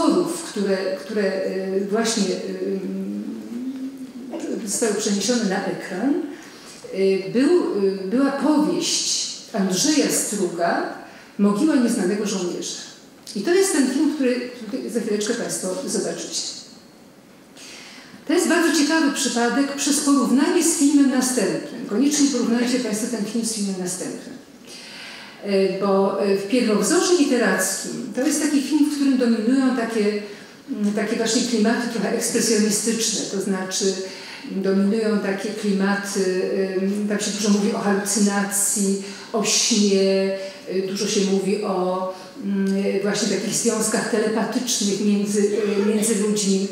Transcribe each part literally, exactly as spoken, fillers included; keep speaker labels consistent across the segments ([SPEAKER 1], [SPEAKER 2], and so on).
[SPEAKER 1] utworów, które, które właśnie zostały przeniesione na ekran, był, była powieść Andrzeja Struga „Mogiła nieznanego żołnierza”. I to jest ten film, który za chwileczkę Państwo zobaczycie. To jest bardzo ciekawy przypadek przez porównanie z filmem następnym. Koniecznie porównajcie Państwo ten film z filmem następnym. Bo w Pierwowzorze literackim to jest taki film, w którym dominują takie, takie właśnie klimaty trochę ekspresjonistyczne, to znaczy dominują takie klimaty, tam się dużo mówi o halucynacji, o śnie, dużo się mówi o właśnie takich związkach telepatycznych między, między ludźmi.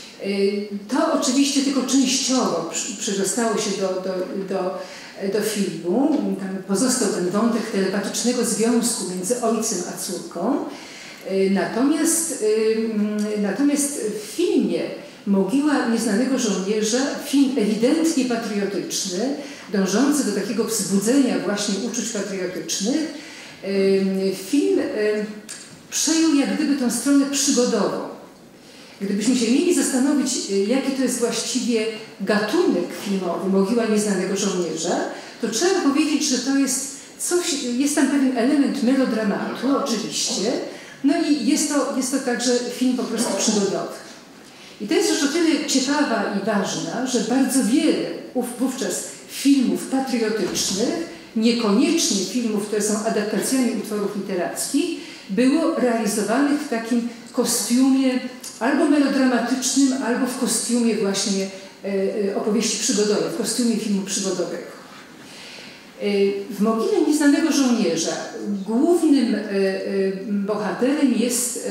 [SPEAKER 1] To oczywiście tylko częściowo przedostało się do, do, do, do filmu. Tam pozostał ten wątek telepatycznego związku między ojcem a córką. Natomiast, natomiast w filmie „Mogiła nieznanego żołnierza”, film ewidentnie patriotyczny, dążący do takiego wzbudzenia właśnie uczuć patriotycznych, film przejął jak gdyby tą stronę przygodową. Gdybyśmy się mieli zastanowić, jaki to jest właściwie gatunek filmowy „Mogiła nieznanego żołnierza”, to trzeba powiedzieć, że to jest coś, jest tam pewien element melodramatu oczywiście, no i jest to, jest to także film po prostu przygodowy. I to jest rzecz o tyle ciekawa i ważna, że bardzo wiele wówczas filmów patriotycznych, niekoniecznie filmów, które są adaptacjami utworów literackich, było realizowanych w takim kostiumie albo melodramatycznym, albo w kostiumie właśnie opowieści przygodowej, w kostiumie filmu przygodowego. W „Mogile nieznanego żołnierza” głównym bohaterem jest,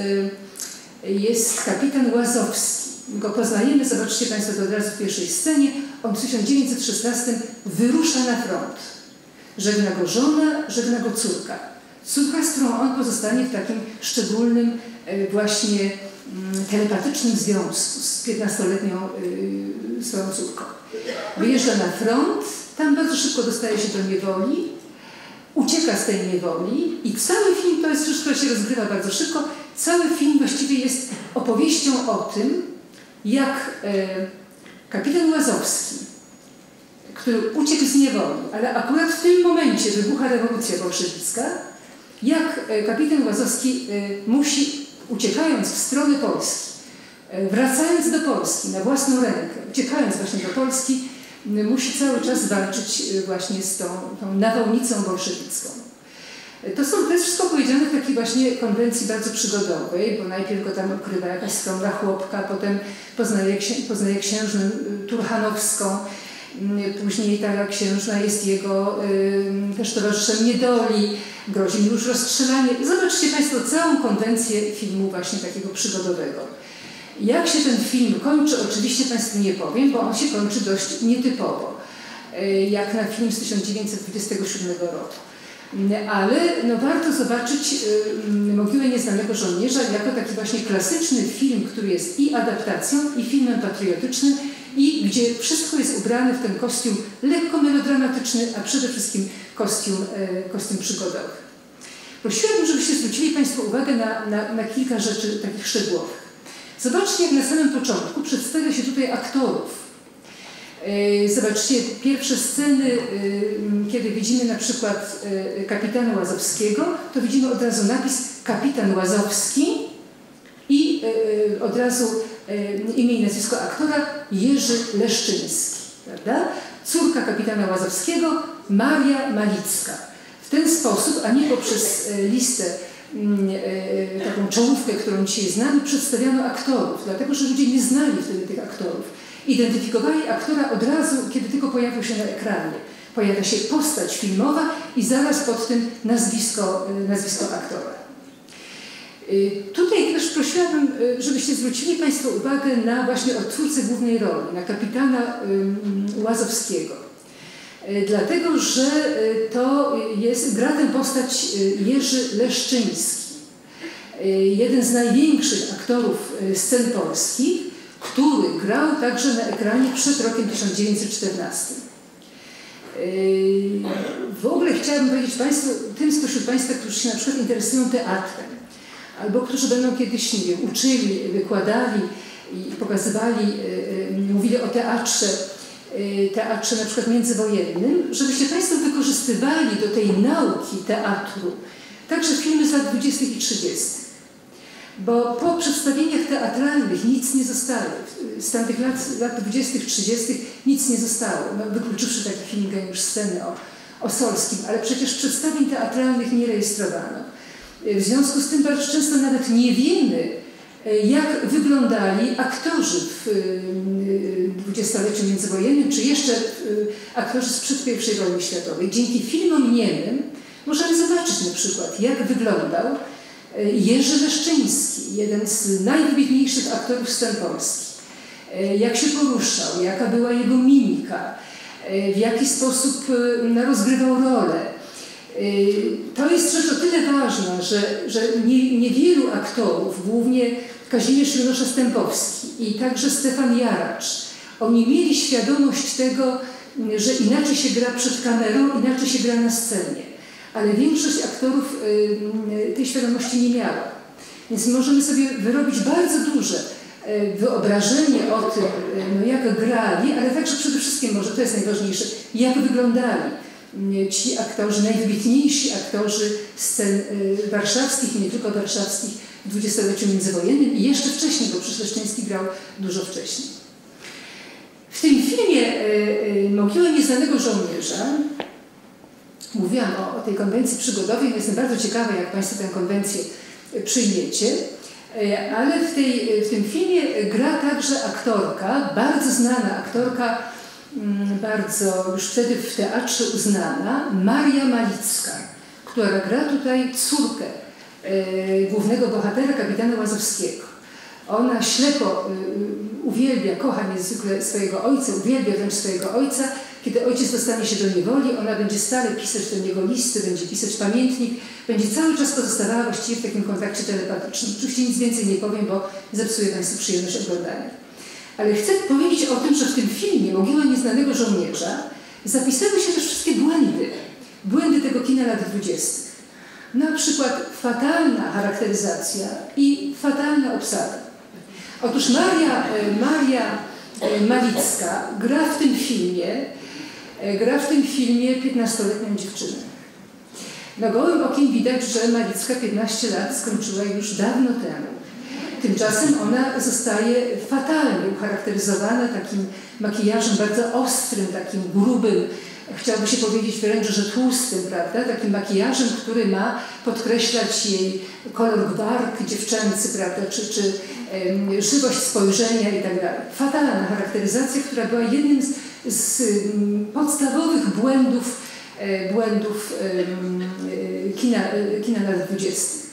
[SPEAKER 1] jest kapitan Łazowski. Go poznajemy, zobaczcie Państwo to od razu w pierwszej scenie. On w tysiąc dziewięćset szesnastym wyrusza na front. Żegna go żona, żegna go córka. Córka, z którą on pozostanie w takim szczególnym właśnie telepatycznym związku z piętnastoletnią swoją córką. Wyjeżdża na front, tam bardzo szybko dostaje się do niewoli, ucieka z tej niewoli i cały film, to jest rzecz, która się rozgrywa bardzo szybko, cały film właściwie jest opowieścią o tym, jak e, kapitan Łazowski, który uciekł z niewoli, ale akurat w tym momencie wybucha rewolucja bolszewicka, jak e, kapitan Łazowski e, musi, uciekając w stronę Polski, e, wracając do Polski na własną rękę, uciekając właśnie do Polski, e, musi cały czas walczyć e, właśnie z tą, tą nawałnicą bolszewicką. To, są, to jest wszystko powiedziane w takiej właśnie konwencji bardzo przygodowej, bo najpierw go tam ukrywa jakaś skromna chłopka, potem poznaje, poznaje księżnę Turchanowską, później ta księżna jest jego y, też towarzyszem niedoli, grozi mu już rozstrzelanie. Zobaczcie Państwo całą konwencję filmu właśnie takiego przygodowego. Jak się ten film kończy, oczywiście Państwu nie powiem, bo on się kończy dość nietypowo, y, jak na film z tysiąc dziewięćset dwudziestego siódmego roku. Ale no, warto zobaczyć y, „Mogiłę nieznanego żołnierza” jako taki właśnie klasyczny film, który jest i adaptacją, i filmem patriotycznym, i gdzie wszystko jest ubrane w ten kostium lekko melodramatyczny, a przede wszystkim kostium, y, kostium przygodowy. Prosiłabym, żebyście zwrócili Państwo uwagę na, na, na kilka rzeczy takich szczegółowych. Zobaczcie, jak na samym początku przedstawia się tutaj aktorów. Zobaczcie pierwsze sceny, kiedy widzimy na przykład kapitana Łazowskiego, to widzimy od razu napis kapitan Łazowski i od razu imię i nazwisko aktora Jerzy Leszczyński, prawda? Córka kapitana Łazowskiego Maria Malicka. W ten sposób, a nie poprzez listę, taką czołówkę, którą dzisiaj znamy, przedstawiano aktorów, dlatego że ludzie nie znali wtedy tych aktorów. Identyfikowali aktora od razu, kiedy tylko pojawił się na ekranie. Pojawia się postać filmowa i zaraz pod tym nazwisko, nazwisko aktora. Tutaj też prosiłabym, żebyście zwrócili Państwo uwagę na właśnie odtwórcę głównej roli, na kapitana Łazowskiego. Dlatego, że to jest, gra tę postać Jerzy Leszczyński, jeden z największych aktorów scen polskich, który grał także na ekranie przed rokiem tysiąc dziewięćset czternastym. W ogóle chciałabym powiedzieć Państwu, tym spośród Państwa, którzy się na przykład interesują teatrem, albo którzy będą kiedyś, nie wiem, uczyli, wykładali i pokazywali, mówili o teatrze, teatrze na przykład międzywojennym, żebyście Państwo wykorzystywali do tej nauki teatru także filmy z lat dwudziestych i trzydziestych. Bo po przedstawieniach teatralnych nic nie zostało. Z tamtych lat, lat dwudziestych, trzydziestych nic nie zostało. No, wykluczywszy taki film Geniusz sceny o, o Solskim, ale przecież przedstawień teatralnych nie rejestrowano. W związku z tym bardzo często nawet nie wiemy, jak wyglądali aktorzy w dwudziestoleciu międzywojennym, czy jeszcze aktorzy sprzed pierwszej wojny światowej. Dzięki filmom niemym możemy zobaczyć na przykład, jak wyglądał Jerzy Leszczyński, jeden z najwybitniejszych aktorów scen polskich. Jak się poruszał, jaka była jego mimika, w jaki sposób rozgrywał rolę. To jest rzecz o tyle ważna, że, że nie, niewielu aktorów, głównie Kazimierz Junosza-Stępowski i także Stefan Jaracz, oni mieli świadomość tego, że inaczej się gra przed kamerą, inaczej się gra na scenie. Ale większość aktorów tej świadomości nie miała. Więc możemy sobie wyrobić bardzo duże wyobrażenie o tym, no jak grali, ale także przede wszystkim, może to jest najważniejsze, jak wyglądali ci aktorzy, najwybitniejsi aktorzy scen warszawskich i nie tylko warszawskich w dwudziestoleciu międzywojennym i jeszcze wcześniej, bo przecież Leszczyński grał dużo wcześniej. W tym filmie Mogiła nieznanego żołnierza mówiłam o, o tej konwencji przygodowej, jestem bardzo ciekawa, jak Państwo tę konwencję przyjmiecie, ale w, tej, w tym filmie gra także aktorka, bardzo znana aktorka, bardzo już wtedy w teatrze uznana, Maria Malicka, która gra tutaj córkę e, głównego bohatera, kapitana Łazowskiego. Ona ślepo y, uwielbia, kocha niezwykle swojego ojca, uwielbia wręcz swojego ojca. Kiedy ojciec dostanie się do niewoli, ona będzie stale pisać do niego listy, będzie pisać pamiętnik, będzie cały czas pozostawała właściwie w takim kontakcie telepatycznym. Oczywiście nic więcej nie powiem, bo zepsuję Państwu przyjemność oglądania. Ale chcę powiedzieć o tym, że w tym filmie Mogiła nieznanego żołnierza zapisały się też wszystkie błędy. Błędy tego kina lat dwudziestych. Na przykład fatalna charakteryzacja i fatalna obsada. Otóż Maria, Maria Malicka gra w tym filmie, gra w tym filmie piętnastoletnią dziewczynę. Na gołym okiem widać, że Malicka piętnaście lat skończyła już dawno temu. Tymczasem ona zostaje fatalnie ucharakteryzowana takim makijażem bardzo ostrym, takim grubym, chciałoby się powiedzieć wręcz, że tłustym, prawda? Takim makijażem, który ma podkreślać jej kolor warg dziewczęcy, prawda? Czy, czy um, żywość spojrzenia i tak dalej. Fatalna charakteryzacja, która była jednym z, z um, podstawowych błędów, e, błędów um, kina, kina lat dwudziestych.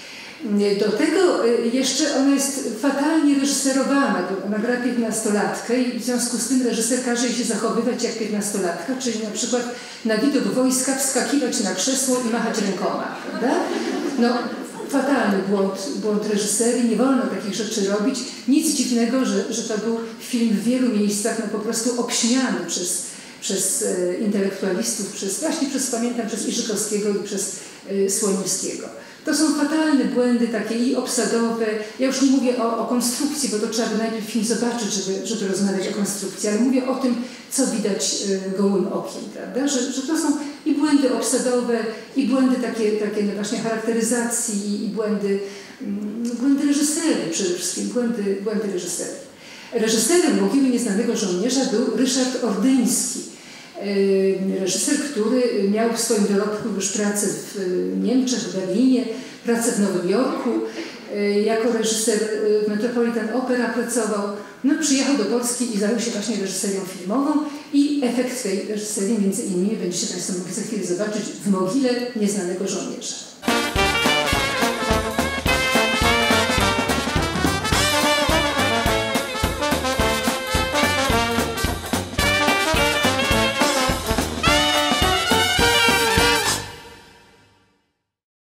[SPEAKER 1] Do tego jeszcze ona jest fatalnie reżyserowana, bo ona gra piętnastolatkę i w związku z tym reżyser każe jej się zachowywać jak piętnastolatka, czyli na przykład na widok wojska wskakiwać na krzesło i machać rękoma, prawda? No, fatalny błąd, błąd reżyserii, nie wolno takich rzeczy robić. Nic dziwnego, że, że to był film w wielu miejscach no, po prostu obśmiany przez, przez e, intelektualistów, przez, właśnie przez, pamiętam, przez Iżykowskiego i przez e, Słonimskiego. To są fatalne błędy takie i obsadowe. Ja już nie mówię o, o konstrukcji, bo to trzeba by najpierw film zobaczyć, żeby, żeby rozmawiać o konstrukcji, ale mówię o tym, co widać y, gołym okiem, prawda? Że, że to są i błędy obsadowe, i błędy takie, takie no właśnie charakteryzacji, i, i błędy, mm, błędy reżyserii przede wszystkim, błędy, błędy reżyserii. Reżyserem Mogiły nieznanego żołnierza był Ryszard Ordyński. Reżyser, który miał w swoim dorobku już pracę w Niemczech, w Berlinie, pracę w Nowym Jorku. Jako reżyser w Metropolitan Opera pracował. No, przyjechał do Polski i zajął się właśnie reżyserią filmową i efekt tej reżyserii między innymi będziecie Państwo mogli za chwilę zobaczyć w Mogile nieznanego żołnierza.